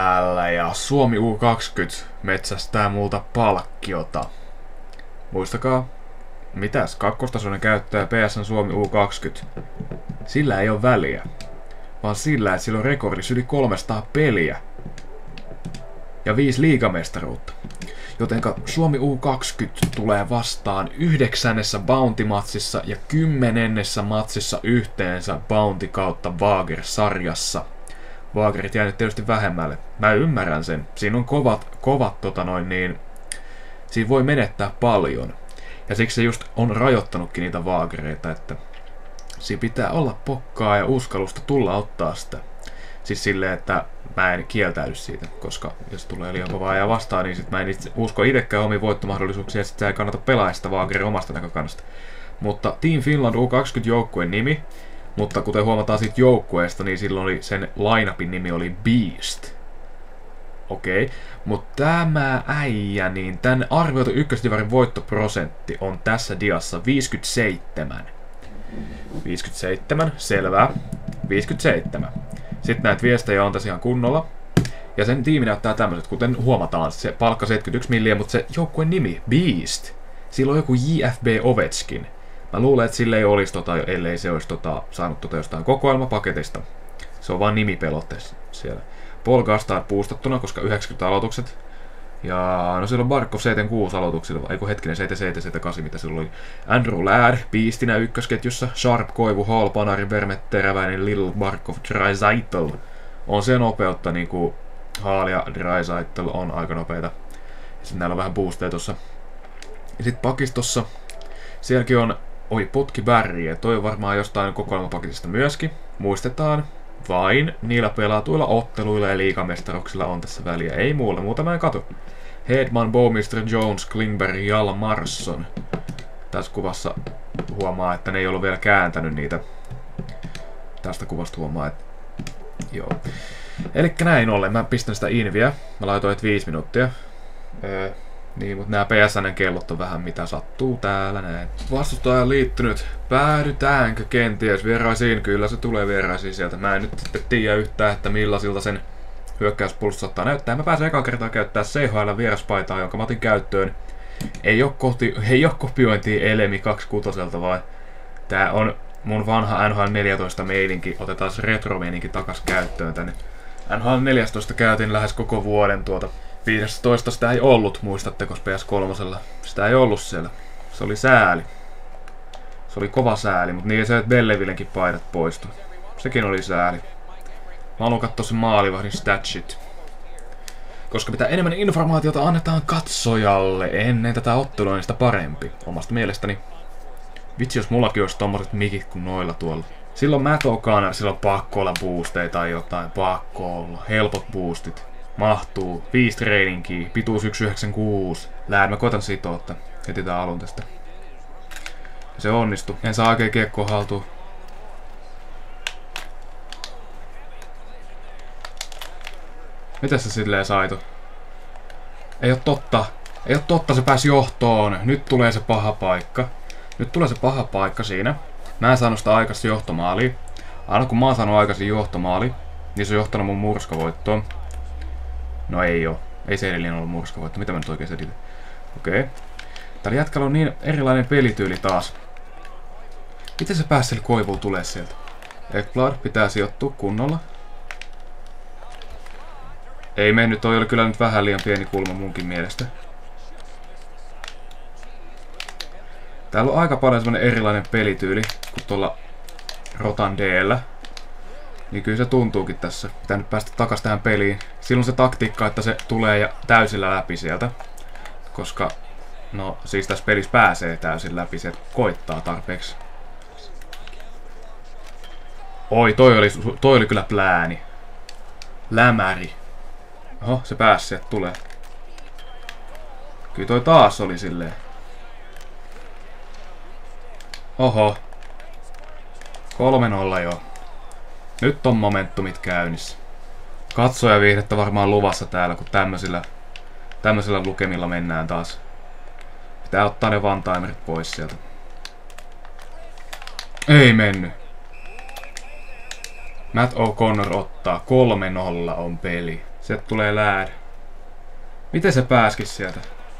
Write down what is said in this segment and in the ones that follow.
täällä ja Suomi U20 metsästää multa palkkiota. Muistakaa, mitäs kakkostasoinen käyttäjä PSN Suomi U20? Sillä ei ole väliä, vaan sillä, että sillä on rekordissa yli 300 peliä ja 5 liigamestaruutta. Jotenka Suomi U20 tulee vastaan 9. Bounty-matsissa ja 10. matsissa yhteensä Bounty kautta Wager-sarjassa. Wagerit jäänyt tietysti vähemmälle. Mä ymmärrän sen. Siinä on kovat siinä voi menettää paljon. Ja siksi se just on rajoittanutkin niitä Wagereita, että siinä pitää olla pokkaa ja uskallusta tulla ottaa sitä. Siis silleen, että mä en kieltäydy siitä, koska jos tulee liian kovaa ja vastaan, niin sit mä en usko itsekään omiin voittomahdollisuuksia, ja sit se ei kannata pelaa sitä Wageria omasta näkökannasta. Mutta Team Finland U20 joukkueen nimi, mutta kuten huomataan siitä joukkueesta, niin silloin oli sen lineupin nimi oli Beast. Okei, mutta tämä äijä, niin tän arvioitu ykkösdivarin voittoprosentti on tässä diassa 57. 57, selvää. 57. Sitten näitä viestejä on tässä ihan kunnolla. Ja sen tiimi näyttää tämmöiset, kuten huomataan, se palkka 71 milliä, mutta se joukkueen nimi, Beast. Sillä on joku JFB Ovechkin. Mä luulen, että sille ei olisi ellei se olisi saanut jostain kokoelmapaketista. Se on vaan nimipelotteessa siellä. Paul Gastard puustattuna, koska 90 aloitukset. Ja no siellä on Barkov 76 aloituksilla, eiku hetkinen 77, 78, mitä silloin oli. Andrew Ladd, Beastinä ykkösketjussa. Sharp, Koivu, Hall, Panarin, Vermet, Teräväinen, Little, Barkov, Draisaitl. On se nopeutta, niinku Hall ja Draisaitl on aika nopeita. Ja sitten näillä on vähän boosteja tossa. Ja sit pakistossa, sielläkin on, Potki Barry, ja toi on varmaan jostain kokoelmapaketista myöskin. Muistetaan, vain niillä pelatuilla otteluilla ja liigamestaruksilla on tässä väliä. Ei muuta mä en katu. Hedman, Bowmister, Jones, Klingberg, Jalla, Marsson. Tässä kuvassa huomaa, että ne ei ollut vielä kääntänyt niitä. Tästä kuvasta huomaa, että joo. Elikkä näin ollen, mä pistän sitä inviä. Mä laitoin, että 5 minuuttia. Niin, mutta nämä PSN-kellot on vähän mitä sattuu täällä näin. Vastustaja on liittynyt. Päädytäänkö kenties vieraisiin? Kyllä se tulee vieraisiin sieltä. Mä en nyt tiedä yhtään, että millaisilta sen hyökkäyspuolustus saattaa näyttää. Mä pääsen ekan kertaa käyttää CHL vieraspaitaa, jonka mä otin käyttöön. Ei oo kopiointia Elemi 26, vaan tää on mun vanha NHL 14 meininki. Otetaan se retro-meininki takas käyttöön tänne. NHL 14 käytin lähes koko vuoden 15 sitä ei ollut, muistatteko PS3? Sitä ei ollut siellä. Se oli sääli. Se oli kova sääli, mutta niin se, että Bellevillenkin paidat poistui. Sekin oli sääli. Mä haluan katsoa sen maalivahdin statshit. Koska mitä enemmän informaatiota annetaan katsojalle ennen tätä ottelua, niin sitä parempi. Omasta mielestäni. Vitsi, jos mullakin olisi tommoset mikit kuin noilla tuolla. Silloin Matt O'Connor, silloin pakko olla boosteja tai jotain. Pakko olla. Helpot boostit. Mahtuu. 5 tradingkiä. Pituus 196. Mä koitan sitoutta. Heti tää alun tästä. Se onnistu. En saa oikein kiekkoa haltuun. Mitäs se silleen saitu? Ei oo totta. Ei oo totta, se pääsi johtoon. Nyt tulee se paha paikka. Nyt tulee se paha paikka siinä. Mä en saanut sitä aikaisin johtomaaliin. Aina kun mä oon saanut aikaisin johtomaali, niin se on johtanut mun murskavoittoon. No ei oo. Ei se edellinen ollut murskavoitto. Mitä mä nyt oikein selitän? Okei. Tällä jätkällä on niin erilainen pelityyli taas. Miten se pääsi sille Koivuun tulee sieltä? Ekblad pitää sijoittua kunnolla. Ei mennyt, toi oli kyllä nyt vähän liian pieni kulma munkin mielestä. Täällä on aika paljon semmonen erilainen pelityyli kuin tuolla Rotan D:llä. Niin kyllä se tuntuukin tässä. Pitää nyt päästä takas tähän peliin. Silloin se taktiikka, että se tulee ja täysillä läpi sieltä. Koska, no siis tässä pelissä pääsee täysin läpi, se koittaa tarpeeksi. Oi, toi oli kyllä plääni. Lämäri. Oho, se pääsi sieltä tulee. Kyllä toi taas oli silleen. Oho. 3-0 joo. Nyt on momentumit käynnissä. Katsojaviihdettä varmaan luvassa täällä, kun tämmöisillä lukemilla mennään taas. Pitää ottaa ne one-timerit pois sieltä. Ei mennyt. Matt O'Connor ottaa. 3-0 on peli. Sieltä tulee Ladd. Miten se pääski sieltä?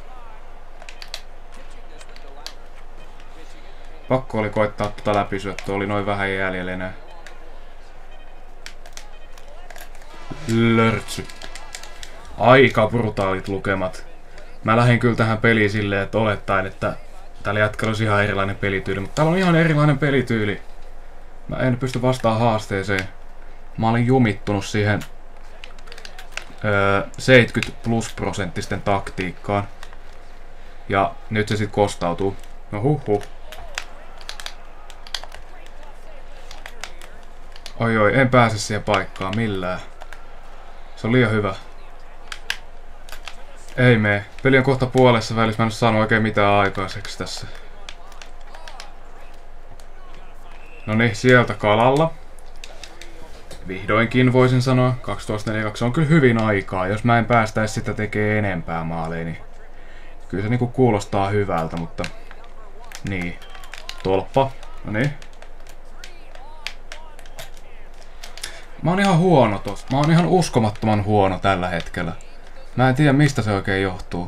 Pakko oli koittaa tota läpisyöttöä, oli noin vähän jäljellä enää. Lörtsy. Aika brutaalit lukemat. Mä lähdin kyllä tähän peliin silleen, että olettaen, että täällä jätkällä olisi ihan erilainen pelityyli, mutta täällä on ihan erilainen pelityyli. Mä en pysty vastaamaan haasteeseen. Mä olin jumittunut siihen 70+% taktiikkaan. Ja nyt se sit kostautuu. No huh. Oi, en pääse siihen paikkaan millään. Se on liian hyvä. Ei mee. Peli on kohta puolessa välissä. Mä en oo saanut oikein mitään aikaiseksi tässä. Noniin, sieltä kalalla. Vihdoinkin voisin sanoa. 12.42. Se on kyllä hyvin aikaa. Jos mä en päästäisi sitä tekee enempää maaleja, niin kyllä se niinku kuulostaa hyvältä, mutta niin. Tolppa. Noniin. Mä oon ihan huono tossa. Mä oon ihan uskomattoman huono tällä hetkellä. Mä en tiedä mistä se oikein johtuu.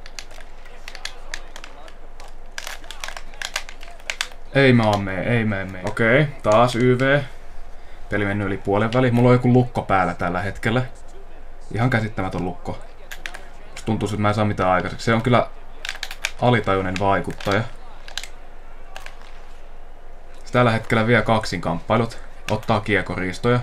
Ei mene. Okei, taas YV. Peli mennyt yli puolen väliin. Mulla on joku lukko päällä tällä hetkellä. Ihan käsittämätön lukko. Tuntuu, että mä en saa mitään aikaiseksi. Se on kyllä alitajuinen vaikuttaja. Se tällä hetkellä vie kaksinkamppailut. Ottaa kiekoriistoja.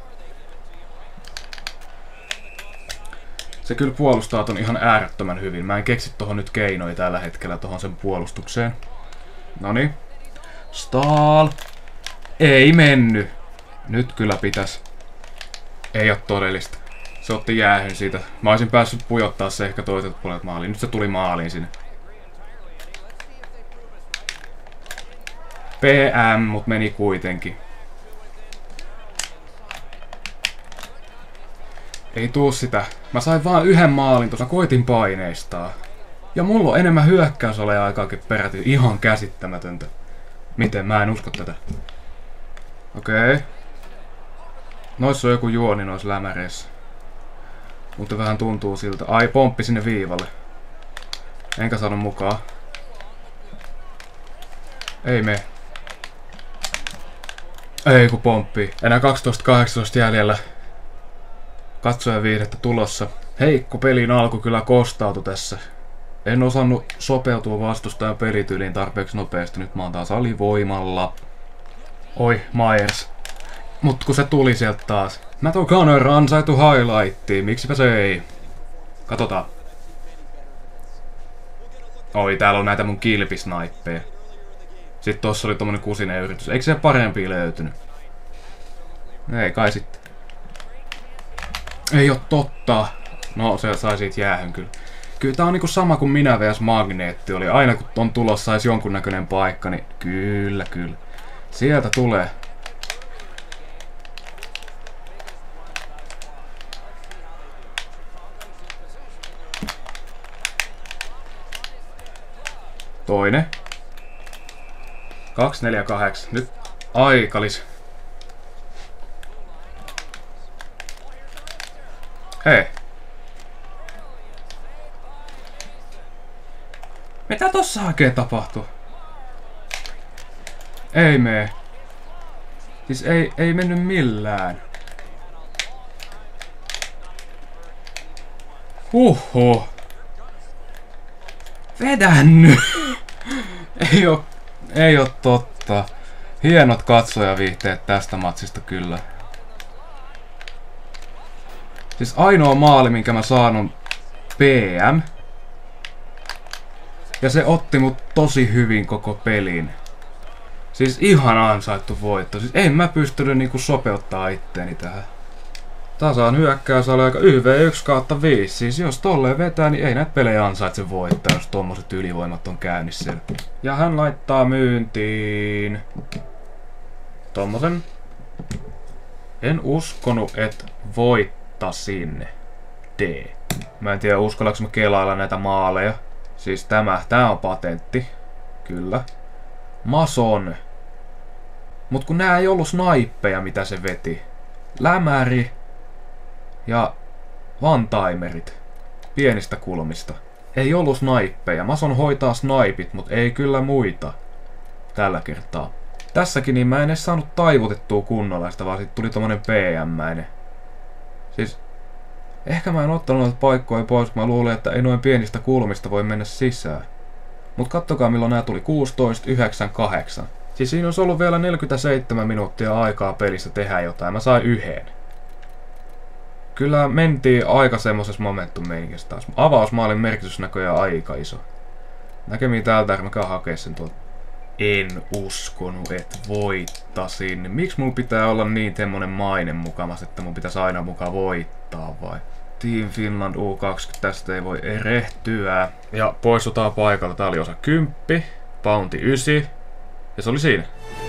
Se kyllä puolustaa ton ihan äärettömän hyvin. Mä en keksi tohon nyt keinoja tällä hetkellä tohon sen puolustukseen. Noniin. Stahl. Ei mennyt. Nyt kyllä pitäis. Ei oo todellista. Se otti jäähyn siitä. Mä olisin päässyt pujottaa se ehkä toiselta puolelta maaliin. Nyt se tuli maaliin sinne. PM, mut meni kuitenkin. Ei tuu sitä. Mä sain vaan yhden maalin tuossa. Koitin paineistaa. Ja mulla on enemmän hyökkäysolea aikaakin peräti. Ihan käsittämätöntä. Miten? Mä en usko tätä. Okei. Noissa on joku juoni noissa lämäreissä. Mutta vähän tuntuu siltä. Ai, pomppi sinne viivalle. Enkä saanut mukaan. Ei me. Ei kun pomppi. Enää 12.18 jäljellä. Katsoja viihdettä tulossa. Heikko pelin alku kyllä kostautui tässä. En osannut sopeutua vastustajan pelityyliin tarpeeksi nopeasti. Nyt mä oon taas alivoimalla. Oi, Myers. Mut kun se tuli sieltä taas. Matt O'Connor ansaitu highlightiin. Miksipä se ei? Katsotaan. Oi, täällä on näitä mun kilpisnaippeja. Sitten tossa oli tommonen kusinen yritys. Eikö se parempi löytynyt? Ei kai sitten. Ei oo totta. No, se sai siitä jäähyn kyllä. Kyllä tää on niinku sama kuin minä vs Magneetti oli. Aina kun on tulossa sais jonkunnäköinen paikka, niin kyllä. Sieltä tulee. Toinen. 248. Nyt aikalis. Hei. Mitä tossa oikein tapahtuu? Ei mee. Siis ei mennyt millään. Huhhuh. Vedänny. Ei oo totta. Hienot katsojaviihteet tästä matsista kyllä. Siis ainoa maali, minkä mä saan on PM. Ja se otti mut tosi hyvin koko pelin. Siis ihan ansaittu voitto. Siis en mä pystynyt niinku sopeuttaa itteeni tähän. Tasan hyökkäysaika 1v1/5. Siis jos tolleen vetää, niin ei näitä pelejä ansaitse voittaa, jos tommoset ylivoimat on käynnissä. Ja hän laittaa myyntiin tommosen. En uskonut, että voittasin. D. Mä en tiedä, uskallanko mä kelailla näitä maaleja. Siis tää on patentti. Kyllä. Mason. Mut kun nää ei ollut snaippeja, mitä se veti. Lämäri. Ja one-timerit. Pienistä kulmista. Ei ollut snaippeja. Mason hoitaa snaipit, mutta ei kyllä muita. Tällä kertaa. Tässäkin niin mä en edes saanut taivutettua kunnolla sitä, vaan sit tuli tommonen PM-mäinen. Siis... Ehkä mä en ottanut noita paikkoja pois, kun mä luulin, että ei noin pienistä kulmista voi mennä sisään. Mut kattokaa milloin nää tuli. 16.98. Siis siinä olisi ollut vielä 47 minuuttia aikaa pelissä tehdä jotain. Mä sain yhden. Kyllä mentiin aika semmosessa momentum-meininkissä taas. Avausmaalin merkitys näköjään aika iso. Näkemiin täältä, mä käyn hakea sen tuolta. En uskonut, että voittasin. Miksi mulla pitää olla niin semmonen maine mukamas, että mun pitäisi aina mukaan voittaa vai? Team Finland U20, tästä ei voi erehtyä. Ja poistutaan paikalta. Tää oli osa 10, Bounty 9. Ja se oli siinä.